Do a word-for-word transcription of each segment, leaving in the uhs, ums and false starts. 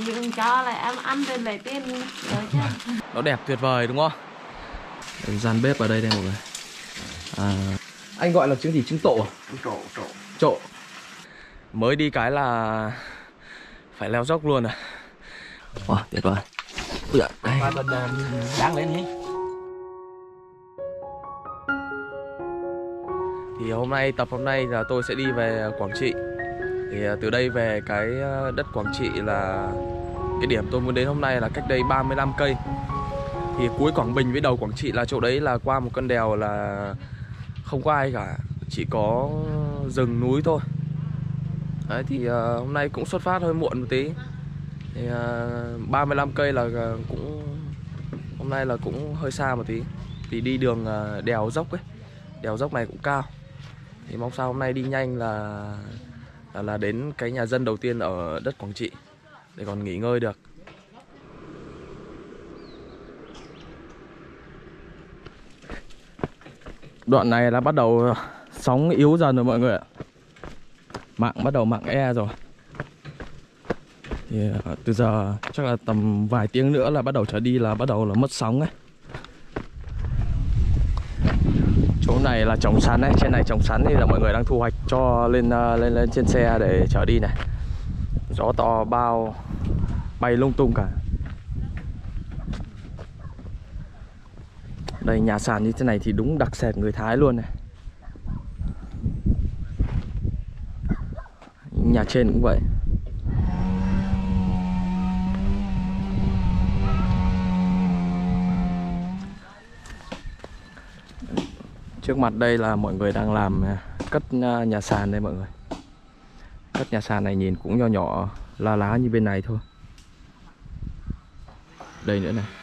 chị đừng cho là em ăn rồi lấy tiền rồi chứ. Nó đẹp tuyệt vời đúng không? Đây, gian bếp ở đây đây mọi người. À, anh gọi là trứng gì? Trứng trộ à? Trộ, trộ. Trộ. Mới đi cái là phải leo dốc luôn à. Wow, tuyệt vời. Đây. Và mình đáng lên nhé. Thì hôm nay, tập hôm nay là tôi sẽ đi về Quảng Trị. Thì từ đây về cái đất Quảng Trị là cái điểm tôi muốn đến hôm nay là cách đây ba mươi lăm cây. Thì cuối Quảng Bình với đầu Quảng Trị là chỗ đấy là qua một con đèo là không có ai cả, chỉ có rừng núi thôi. Đấy thì uh, hôm nay cũng xuất phát hơi muộn một tí. Thì uh, ba mươi lăm cây là cũng hôm nay là cũng hơi xa một tí. Vì đi đường uh, đèo dốc ấy. Đèo dốc này cũng cao. Thì mong sao hôm nay đi nhanh là là, là đến cái nhà dân đầu tiên ở đất Quảng Trị để còn nghỉ ngơi được. Đoạn này là bắt đầu sóng yếu dần rồi mọi người ạ. Mạng bắt đầu mạng e rồi. Thì từ giờ chắc là tầm vài tiếng nữa là bắt đầu trở đi là bắt đầu là mất sóng ấy. Chỗ này là trồng sắn ấy, trên này trồng sắn thì là mọi người đang thu hoạch cho lên lên lên trên xe để chở đi này. Gió to bao bay lung tung cả. Đây nhà sàn như thế này thì đúng đặc sệt người Thái luôn này. Nhà trên cũng vậy. Trước mặt đây là mọi người đang làm cất nhà sàn đây mọi người. Cất nhà sàn này nhìn cũng nho nhỏ la lá như bên này thôi. Đây nữa này.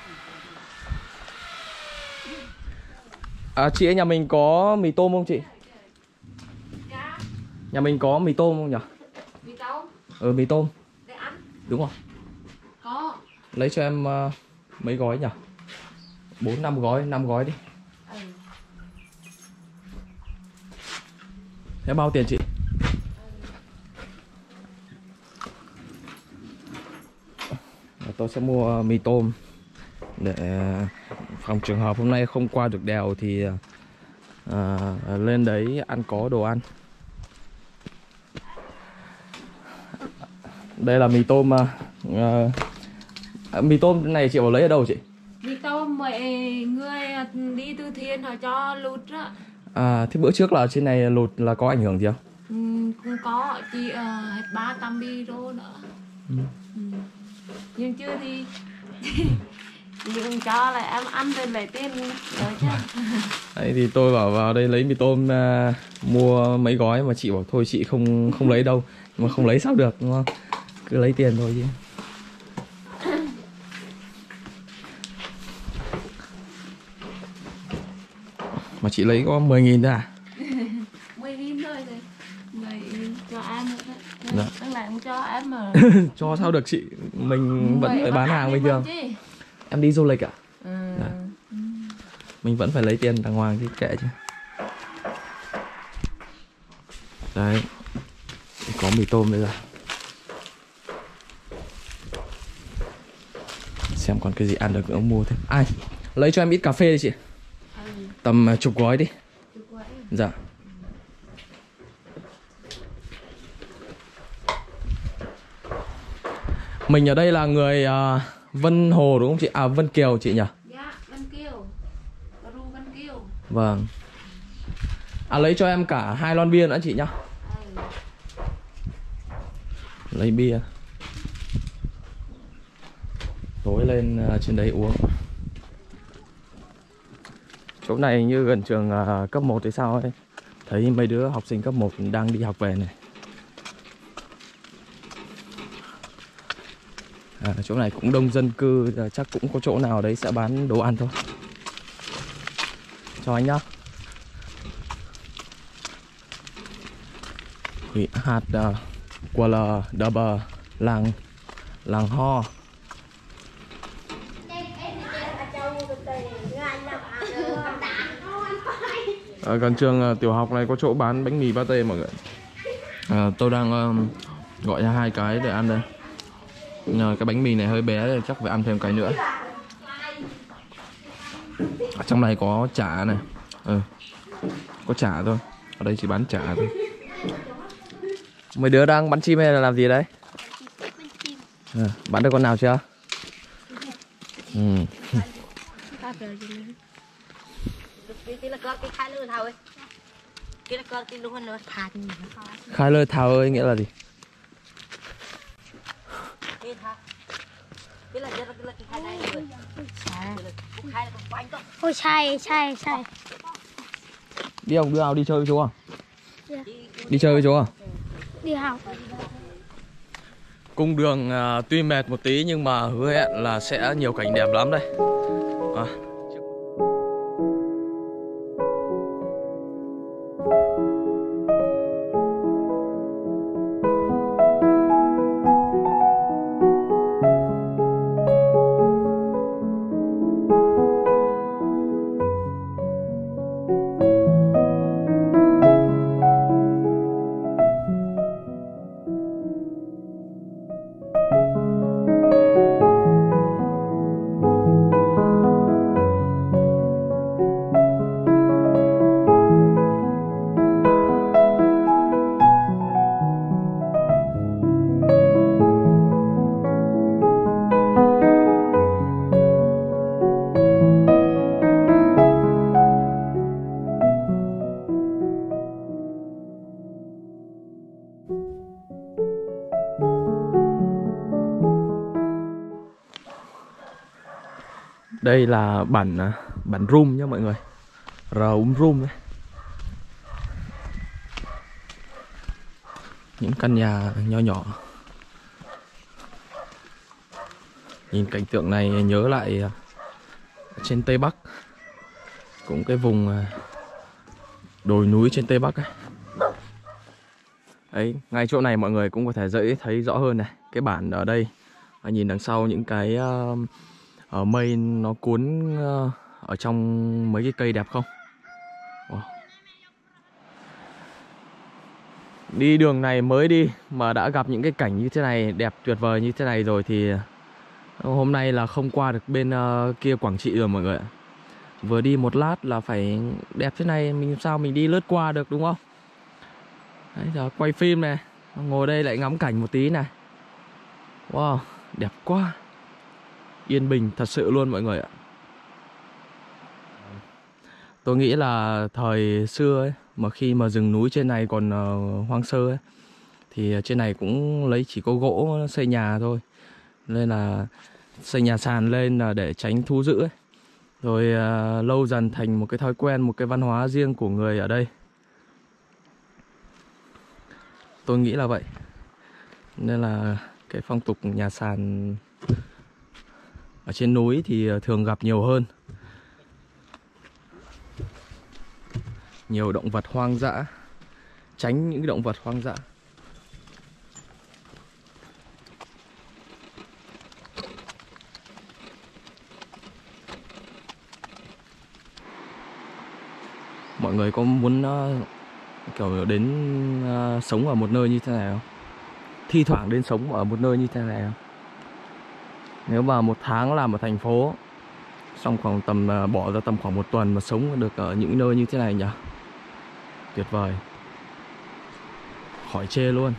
À, chị ấy nhà mình có mì tôm không chị? Dạ. Nhà mình có mì tôm không nhỉ? Mì tôm? Ừ, mì tôm. Để ăn. Đúng không? Có. Lấy cho em uh, mấy gói nhỉ? bốn năm gói, năm gói đi. Ừ. Thế bao tiền chị? Ừ. Tôi sẽ mua mì tôm để phòng trường hợp hôm nay không qua được đèo thì à, lên đấy ăn có đồ ăn. Đây là mì tôm. À, mì tôm này chị bảo lấy ở đâu chị? Mì tôm mọi người đi từ thiện họ cho lụt đó. À, thế bữa trước là trên này lụt là có ảnh hưởng gì không? Ừ, cũng có chị uh, ba trăm euro nữa. Ừ. Ừ. Nhưng chưa thì chị đừng cho là em ăn rồi lấy tiền rồi chứ. Đấy thì tôi bảo vào đây lấy mì tôm uh, mua mấy gói mà chị bảo thôi chị không không lấy đâu. Nhưng mà không lấy sao được đúng không? Cứ lấy tiền thôi chứ. Mà chị lấy có mười nghìn thôi à? mười nghìn thôi rồi. Người cho em nữa. Dạ. Đang lại không cho em mà. Cho sao được chị? Mình vẫn phải bán hàng bình thường. Em đi du lịch ạ? À? Ừ. Dạ. Mình vẫn phải lấy tiền đàng hoàng chứ kệ chứ. Đấy. Có mì tôm bây giờ. Xem còn cái gì ăn được nữa mua thêm. Ai? Lấy cho em ít cà phê đi chị. Ừ. Tầm chục gói đi. Chục gói. Dạ. Mình ở đây là người uh, Vân Hồ đúng không chị? À Vân Kiều chị nhỉ? Dạ, Vân Kiều. Ru Vân Kiều. Vâng. À lấy cho em cả hai lon bia nữa chị nhá. Ừ. Lấy bia. Tối lên uh, trên đấy uống. Chỗ này như gần trường uh, cấp một thì sao ấy. Thấy mấy đứa học sinh cấp một đang đi học về này. À, chỗ này cũng đông dân cư, chắc cũng có chỗ nào đấy sẽ bán đồ ăn thôi. Chào anh nhá. Hát uh, qua là đờ bờ làng làng Ho. Ở gần trường uh, tiểu học này có chỗ bán bánh mì pate mọi người. À, tôi đang uh, gọi ra hai cái để ăn đây. Nhờ cái bánh mì này hơi bé chắc phải ăn thêm cái nữa. Ở trong này có chả này. Ừ. Có chả thôi. Ở đây chỉ bán chả thôi. Mấy đứa đang bắn chim hay là làm gì đấy? À, bắn được con nào chưa? Ừ. Khai lơi thảo ơi nghĩa là gì? Ôi sai sai sai. Đi ông đưa nào đi chơi với chú à? Yeah. Đi chơi với chú à? Đi học. Cung đường uh, tuy mệt một tí nhưng mà hứa hẹn là sẽ nhiều cảnh đẹp lắm đây. À. Đây là bản bản room nhá mọi người. Room room đấy. Những căn nhà nho nhỏ. Nhìn cảnh tượng này nhớ lại trên Tây Bắc. Cũng cái vùng đồi núi trên Tây Bắc ấy. Đấy, ngay chỗ này mọi người cũng có thể dễ thấy rõ hơn này. Cái bản ở đây. Nhìn đằng sau những cái uh, ở mây nó cuốn uh, ở trong mấy cái cây đẹp không? Wow. Đi đường này mới đi mà đã gặp những cái cảnh như thế này, đẹp tuyệt vời như thế này rồi thì hôm nay là không qua được bên uh, kia Quảng Trị rồi mọi người ạ. Vừa đi một lát là phải đẹp thế này, mình sao mình đi lướt qua được đúng không? Đấy, giờ quay phim này, ngồi đây lại ngắm cảnh một tí này. Wow, đẹp quá. Yên bình thật sự luôn mọi người ạ. Tôi nghĩ là thời xưa ấy, mà khi mà rừng núi trên này còn uh, hoang sơ ấy, thì trên này cũng lấy chỉ có gỗ xây nhà thôi. Nên là xây nhà sàn lên là để tránh thú dữ ấy. Rồi uh, lâu dần thành một cái thói quen, một cái văn hóa riêng của người ở đây. Tôi nghĩ là vậy. Nên là cái phong tục nhà sàn ở trên núi thì thường gặp nhiều hơn. Nhiều động vật hoang dã. Tránh những động vật hoang dã. Mọi người có muốn uh, kiểu đến uh, sống ở một nơi như thế này không? Thi thoảng đến sống ở một nơi như thế này không? Nếu mà một tháng làm ở thành phố, xong khoảng tầm uh, bỏ ra tầm khoảng một tuần mà sống được ở những nơi như thế này nhỉ? Tuyệt vời. Khỏi chê luôn.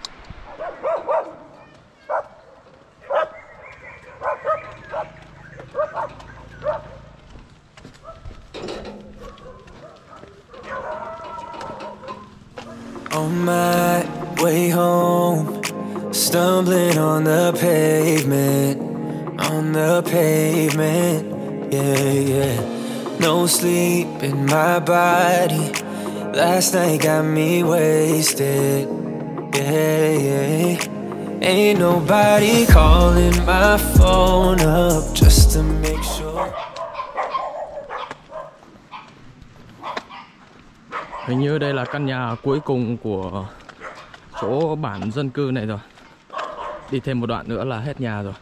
On my way home, stumbling on the pavement, on the pavement, yeah, yeah. No sleep in my body, last night got me wasted, yeah, yeah. Ain't nobody calling my phone up just to make sure. Hình như đây là căn nhà cuối cùng của chỗ bản dân cư này rồi. Đi thêm một đoạn nữa là hết nhà rồi.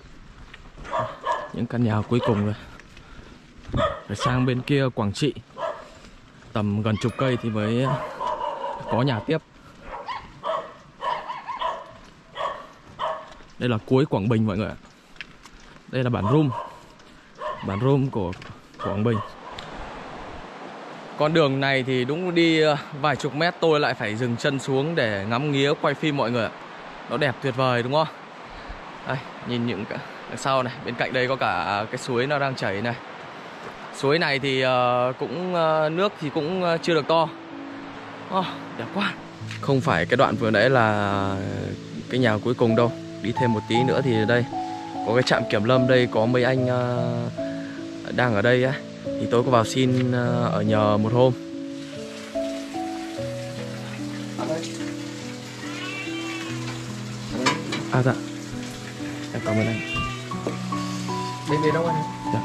Những căn nhà cuối cùng rồi. Phải sang bên kia Quảng Trị, tầm gần chục cây thì mới có nhà tiếp. Đây là cuối Quảng Bình mọi người ạ. Đây là bản Rum, bản Rum của Quảng Bình. Con đường này thì đúng đi vài chục mét tôi lại phải dừng chân xuống để ngắm nghía quay phim mọi người ạ. Nó đẹp tuyệt vời đúng không? Đây, nhìn những cái đằng sau này, bên cạnh đây có cả cái suối nó đang chảy này. Suối này thì uh, cũng uh, nước thì cũng uh, chưa được to. Oh, đẹp quá. Không phải cái đoạn vừa nãy là cái nhà cuối cùng đâu. Đi thêm một tí nữa thì đây có cái trạm kiểm lâm, đây có mấy anh uh, đang ở đây á. Thì tôi có vào xin uh, ở nhờ một hôm. À dạ, em cảm ơn anh. Bên đây đâu anh? Dạ.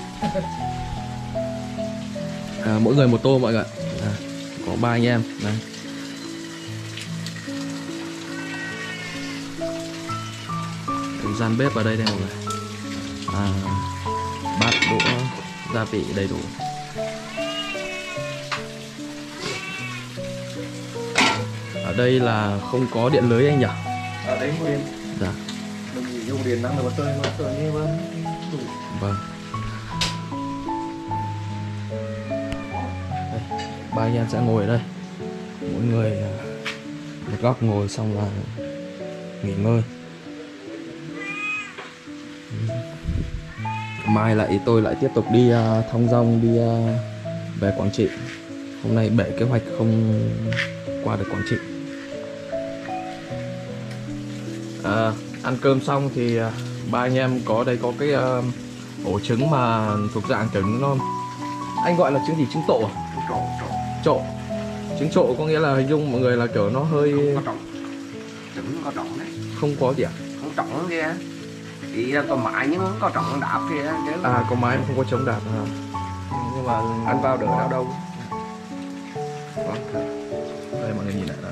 À, mỗi người một tô mọi người ạ. À, có ba anh em. Đây. Gian bếp ở đây đây mọi người. À, bát đũa gia vị đầy đủ. Ở đây là không có điện lưới anh nhỉ? Ở đấy nguyên. Dạ. Mình chỉ dùng điện năng là tôi mà tôi như vậy. Vâng. Đây, ba anh em sẽ ngồi ở đây. Mỗi người một góc ngồi xong là nghỉ ngơi. Mai lại tôi lại tiếp tục đi uh, thong dong đi uh, về Quảng Trị. Hôm nay bể kế hoạch không qua được Quảng Trị. À, ăn cơm xong thì uh, ba anh em có đây có cái uh, ổ trứng mà thuộc dạng trứng nó, anh gọi là trứng gì, trứng tộ à? Trộn, trộn. Trộn. Trứng trộn có nghĩa là hình dung mọi người là kiểu nó hơi Có trộn. Trứng có trộn đấy. không có gì à? Không trộn kia. Thì có mãi nhưng không có trộn đạp kia. À, có mái mà không có chống đạp à? Nhưng mà Ăn vào đỡ đau đâu. Đây mọi người nhìn lại đó.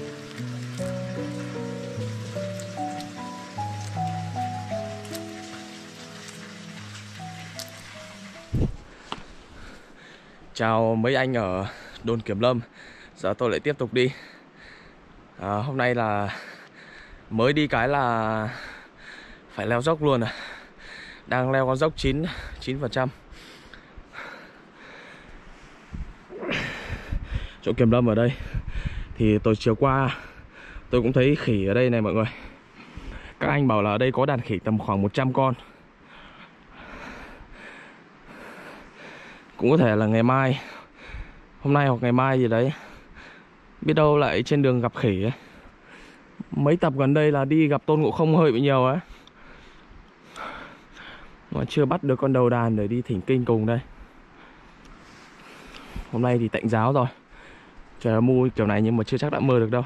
Chào mấy anh ở đồn kiểm lâm. Giờ tôi lại tiếp tục đi. à, Hôm nay là mới đi cái là phải leo dốc luôn à. Đang leo con dốc chín phần trăm. Chỗ kiểm lâm ở đây thì tôi chiều qua tôi cũng thấy khỉ ở đây này mọi người. Các anh bảo là ở đây có đàn khỉ tầm khoảng một trăm con. Cũng có thể là ngày mai, hôm nay hoặc ngày mai gì đấy, biết đâu lại trên đường gặp khỉ ấy. Mấy tập gần đây là đi gặp Tôn Ngộ Không hơi bị nhiều ấy, mà chưa bắt được con đầu đàn để đi thỉnh kinh cùng đây. Hôm nay thì tạnh giáo rồi, trời mưa kiểu này nhưng mà chưa chắc đã mưa được đâu.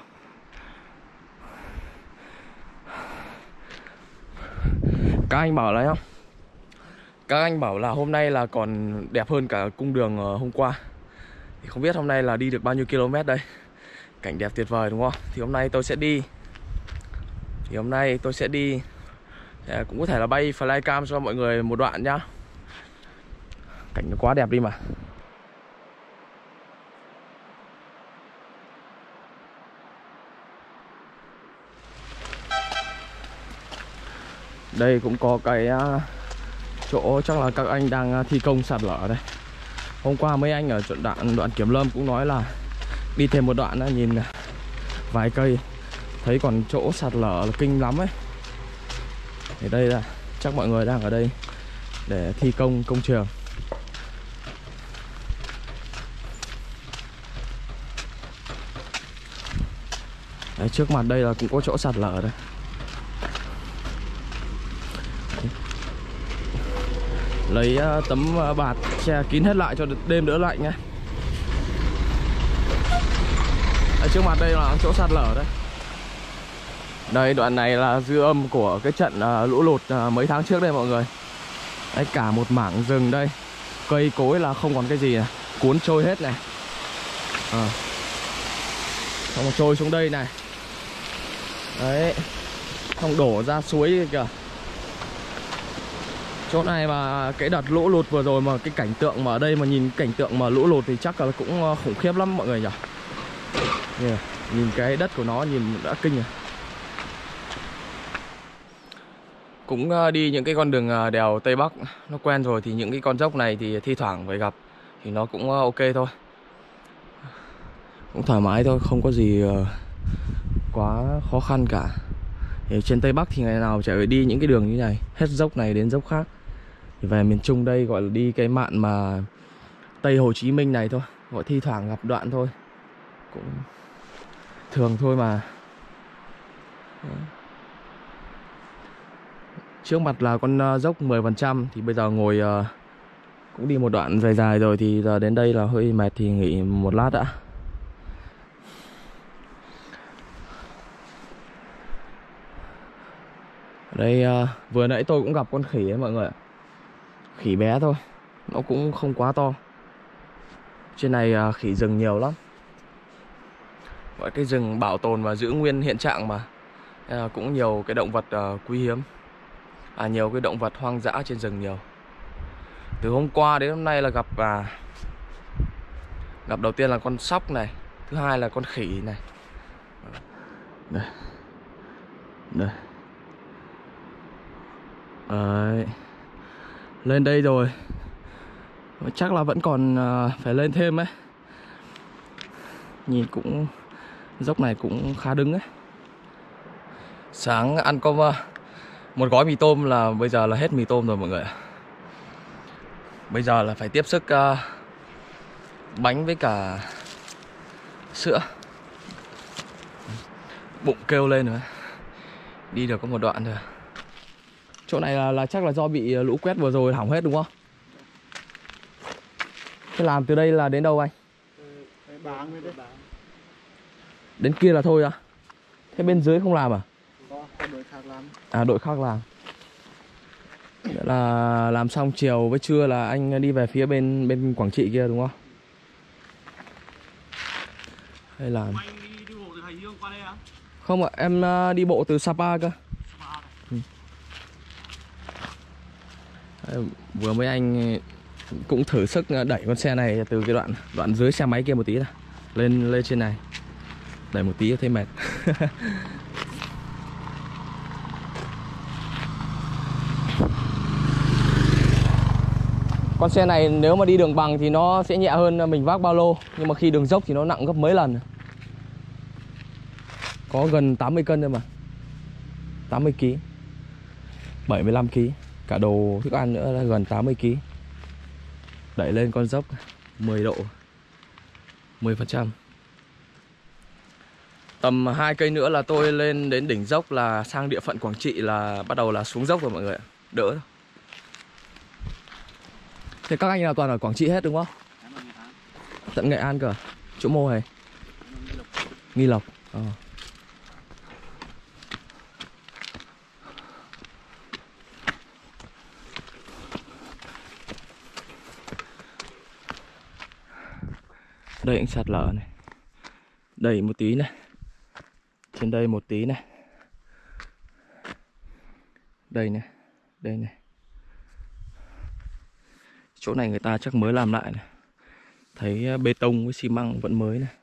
Các anh bảo là không? Các anh bảo là hôm nay là còn đẹp hơn cả cung đường hôm qua. Thì không biết hôm nay là đi được bao nhiêu km đây. Cảnh đẹp tuyệt vời đúng không? Thì hôm nay tôi sẽ đi Thì hôm nay tôi sẽ đi cũng có thể là bay flycam cho mọi người một đoạn nhá. Cảnh nó quá đẹp đi mà. Đây cũng có cái chỗ chắc là các anh đang thi công sạt lở đây. Hôm qua mấy anh ở đoạn, đoạn kiểm lâm cũng nói là đi thêm một đoạn nữa, nhìn vài cây thấy còn chỗ sạt lở là kinh lắm ấy. Thì đây là chắc mọi người đang ở đây để thi công công trường. Đấy, trước mặt đây là cũng có chỗ sạt lở đây. Lấy uh, tấm uh, bạt che kín hết lại cho đêm đỡ lạnh nhé. Ở trước mặt đây là chỗ sạt lở đấy. Đây đoạn này là dư âm của cái trận uh, lũ lụt uh, mấy tháng trước đây mọi người. Đấy, cả một mảng rừng đây, cây cối là không còn cái gì này, cuốn trôi hết này. À. Xong rồi trôi xuống đây này. Đấy, xong đổ ra suối kìa. Chỗ này mà cái đợt lũ lụt vừa rồi mà cái cảnh tượng mà ở đây mà nhìn cảnh tượng mà lũ lụt thì chắc là cũng khủng khiếp lắm mọi người nhỉ. Yeah. Nhìn cái đất của nó nhìn đã kinh rồi. cũng đi những cái con đường đèo Tây Bắc nó quen rồi, thì những cái con dốc này thì thi thoảng phải gặp thì nó cũng ok thôi, cũng thoải mái thôi, không có gì quá khó khăn cả. Thì trên Tây Bắc thì ngày nào chả phải đi những cái đường như này, hết dốc này đến dốc khác. Thì về miền Trung đây gọi là đi cái mạn mà Tây Hồ Chí Minh này thôi, gọi thi thoảng gặp đoạn thôi, cũng thường thôi mà. Trước mặt là con dốc mười phần trăm, thì bây giờ ngồi cũng đi một đoạn dài dài rồi, thì giờ đến đây là hơi mệt thì nghỉ một lát đã. Đây vừa nãy tôi cũng gặp con khỉ ấy mọi người ạ. Khỉ bé thôi, nó cũng không quá to. Trên này khỉ rừng nhiều lắm. Gọi cái rừng bảo tồn và giữ nguyên hiện trạng mà, cũng nhiều cái động vật quý hiếm, à nhiều cái động vật hoang dã trên rừng nhiều. Từ hôm qua đến hôm nay là gặp à, gặp đầu tiên là con sóc này, thứ hai là con khỉ này. Đây. Đây. Đấy. Lên đây rồi, chắc là vẫn còn phải lên thêm ấy. Nhìn cũng dốc này cũng khá đứng ấy. Sáng ăn có một gói mì tôm là bây giờ là hết mì tôm rồi mọi người. Bây giờ là phải tiếp sức uh, bánh với cả sữa. Bụng kêu lên nữa. Đi được có một đoạn thôi. Chỗ này là, là chắc là do bị lũ quét vừa rồi hỏng hết đúng không? Thế làm từ đây là đến đâu anh? Đến kia là thôi à? Thế bên dưới không làm à? Đội khác làm. À đội khác làm. Nghĩa là làm xong chiều với trưa là anh đi về phía bên bên Quảng Trị kia đúng không? Hay làm? Anh đi, đi bộ từ Hải Dương qua đây à? Không ạ, em đi bộ từ Sapa cơ. Ừ. Vừa mới anh cũng thử sức đẩy con xe này từ cái đoạn đoạn dưới xe máy kia một tí này lên lên trên này, đẩy một tí thấy mệt. Con xe này nếu mà đi đường bằng thì nó sẽ nhẹ hơn mình vác ba lô, nhưng mà khi đường dốc thì nó nặng gấp mấy lần. Có gần tám mươi cân thôi mà, tám mươi ki, bảy mươi lăm ki, cả đồ thức ăn nữa là gần tám mươi ki. Đẩy lên con dốc mười độ, mười phần trăm. Tầm hai cây nữa là tôi lên đến đỉnh dốc, là sang địa phận Quảng Trị là bắt đầu là xuống dốc rồi mọi người ạ. Đỡ thôi. Thế các anh là toàn ở Quảng Trị hết đúng không? Tận Nghệ An cơ. Chỗ mô này. Nghi Lộc. Ờ. Đây cũng sạt lở này. Đây một tí này. Trên đây một tí này. Đây này. Đây này. Chỗ này người ta chắc mới làm lại này. Thấy bê tông với xi măng vẫn mới này.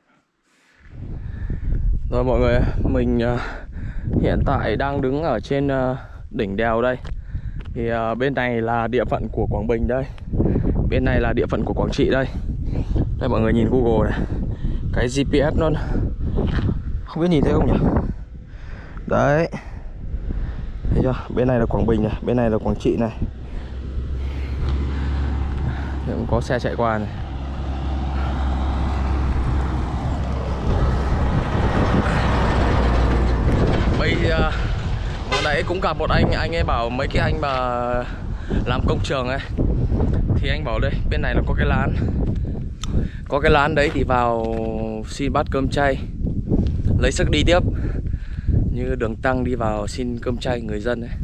Rồi mọi người, mình uh, hiện tại đang đứng ở trên uh, đỉnh đèo đây. Thì uh, bên này là địa phận của Quảng Bình đây. Bên này là địa phận của Quảng Trị đây. Đây mọi người nhìn Google này. Cái giê pê ét nó không biết nhìn thấy không nhỉ? Đấy. Thấy chưa? Bên này là Quảng Bình này, bên này là Quảng Trị này. Cũng có xe chạy qua này. Bây giờ vừa nãy cũng gặp một anh, anh ấy bảo mấy cái anh mà làm công trường ấy, thì anh bảo đây, bên này là có cái lán. Có cái lán đấy thì vào xin bát cơm chay, lấy sức đi tiếp. Như đường tăng đi vào xin cơm chay người dân ấy.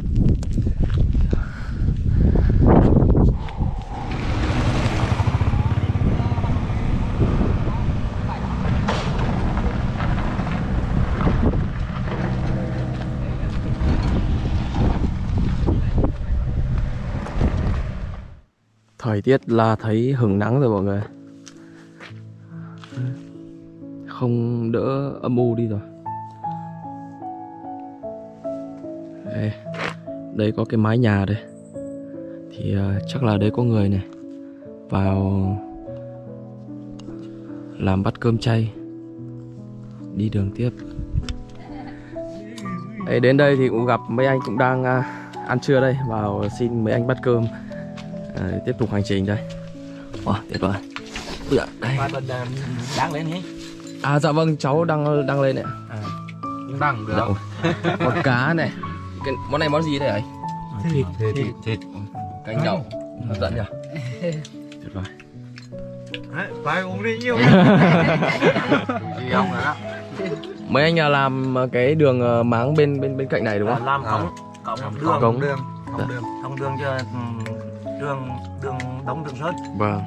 Thời tiết là thấy hửng nắng rồi mọi người. Không đỡ âm u đi rồi. Đây, Đây có cái mái nhà đây. Thì uh, chắc là đấy có người này vào làm bát cơm chay, đi đường tiếp. Đấy, đến đây thì cũng gặp mấy anh cũng đang uh, ăn trưa đây. Vào xin mấy anh bát cơm, uh, tiếp tục hành trình đây. Wow, tuyệt vời. Ui dạ, đây. Đang lên nhé. À dạ vâng, cháu đang đang lên này. À, đang được. Dạ. Con cá này. Cái món này món gì đây ấy? Thịt, thịt, thịt, thịt. Canh đậu. Hấp dẫn nhỉ? Tuyệt vời. Phải uống đi nhiều. Gì không nữa? Mấy anh là làm cái đường máng bên bên bên cạnh này đúng không? Làm cống, cống đường, cống đường, dạ. cống đường, thông đường cho đường đường đóng đường sớt. Vâng.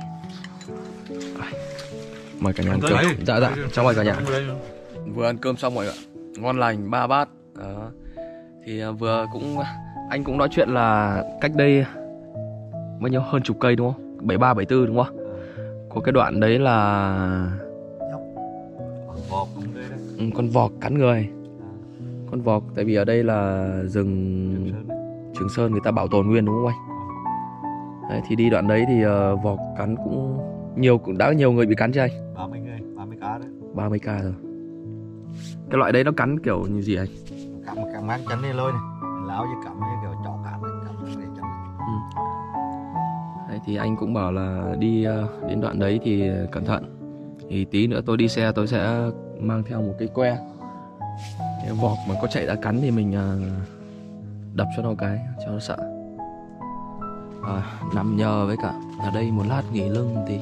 Mời cả nhà ăn cơm. Dạ dạ, cháu mời cả nhà. Vừa ăn cơm xong rồi ạ. Ngon lành ba bát. Đó. Thì vừa cũng anh cũng nói chuyện là cách đây bao nhiêu hơn chục cây đúng không? bảy ba bảy tư đúng không? Có cái đoạn đấy là Vọt, ừ, con vọt cắn người. Con vọt tại vì ở đây là rừng Trường Sơn người ta bảo tồn nguyên đúng không anh? Đấy, thì đi đoạn đấy thì uh, vọt cắn cũng nhiều, cũng đã nhiều người bị cắn chưa anh? ba mươi người, ba mươi cá đấy. ba mươi ca rồi. Cái loại đấy nó cắn kiểu như gì anh? Cắm một cái mang chân đi lôi này. Lão như cắm như kiểu chó cắn này, cắm để chân này. Ừ. Đấy, thì anh cũng bảo là đi uh, đến đoạn đấy thì cẩn thận. Thì tí nữa tôi đi xe tôi sẽ mang theo một cái que. Cái vọt mà có chạy ra cắn thì mình uh, đập cho nó cái cho nó sợ. À, nằm nhờ với cả ở đây một lát nghỉ lưng tí.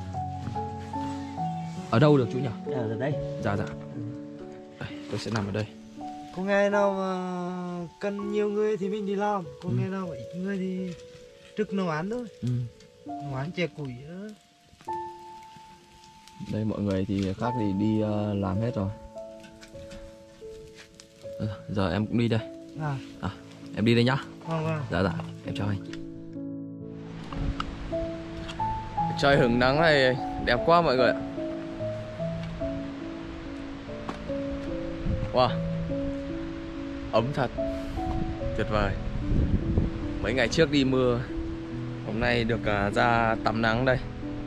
Ở đâu được chú nhỉ? Ở đây. Dạ dạ. Đây, tôi sẽ nằm ở đây. Có ngày nào mà cần nhiều người thì mình đi làm, có Ừ. ngày nào mà ít người thì trực nấu ăn thôi. Ừ. Nấu ăn chè củi đó. Đây mọi người thì khác thì đi uh, làm hết rồi. Ừ, giờ em cũng đi đây. À, À, em đi đây nhá. không à. Dạ dạ, em chào anh. Trời hứng nắng này đẹp quá mọi người ạ. Wow, ấm thật, tuyệt vời. Mấy ngày trước đi mưa, hôm nay được uh, ra tắm nắng đây.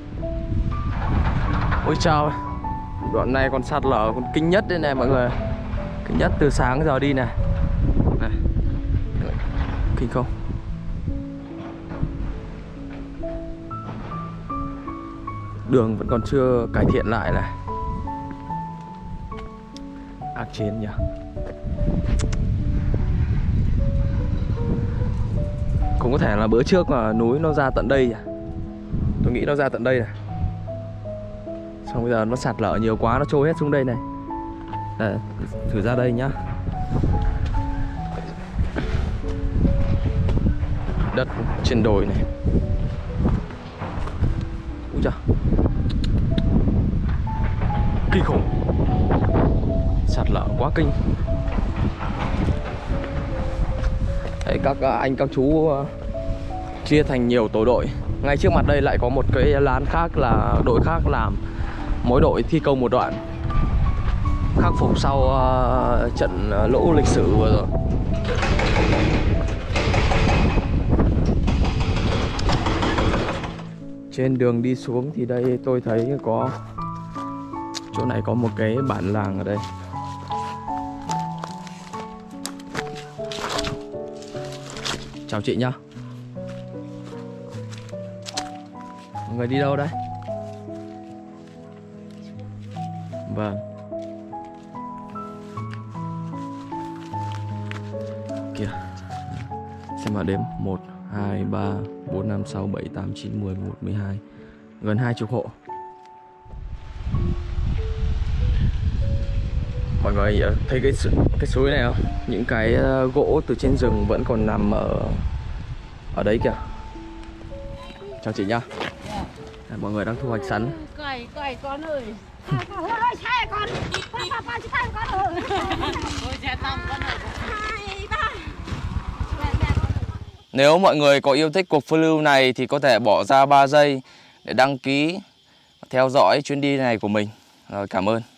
Ôi chao, đoạn này còn sạt lở còn kinh nhất đây này mọi người. Kinh nhất từ sáng giờ đi này. Này, kinh không? Đường vẫn còn chưa cải thiện lại này. Ác chiến nhỉ. Cũng có thể là bữa trước mà núi nó ra tận đây nhỉ. Tôi nghĩ nó ra tận đây này. Xong bây giờ nó sạt lở nhiều quá nó trôi hết xuống đây này. Đây, thử ra đây nhá. Đất trên đồi này. Úi giời, kinh khủng. Sạt lở quá kinh. Đấy, các anh các chú chia thành nhiều tổ đội. Ngay trước mặt đây lại có một cái lán khác là đội khác làm. Mỗi đội thi công một đoạn khắc phục sau uh, trận lũ lịch sử vừa rồi. Trên đường đi xuống thì đây tôi thấy có chỗ này có một cái bản làng ở đây. Chào chị nhá. Mọi người đi đâu đấy? Vâng. Kìa. Xem mà đếm một, hai, ba, bốn, năm, sáu, bảy, tám, chín, mười, mười một, mười hai. Gần hai chục hộ. Mọi người thấy cái cái suối này không? Những cái gỗ từ trên rừng vẫn còn nằm ở ở đấy kìa. Chào chị nhá. Đây, mọi người đang thu hoạch sắn. Cày, cày con ơi. Sai con. Ba ba sai con ơi. Ôi chết năm con ơi. Nếu mọi người có yêu thích cuộc phiêu lưu này thì có thể bỏ ra ba giây để đăng ký theo dõi chuyến đi này của mình. Rồi, cảm ơn.